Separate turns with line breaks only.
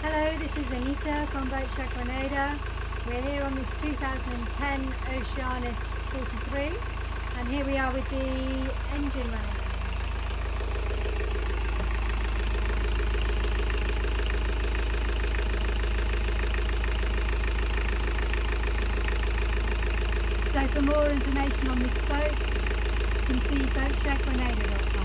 Hello, this is Anita from Boat Shack Grenada. We're here on this 2010 Oceanus 43 and here we are with the engine running. So for more information on this boat, you can see boatshackgrenada.com.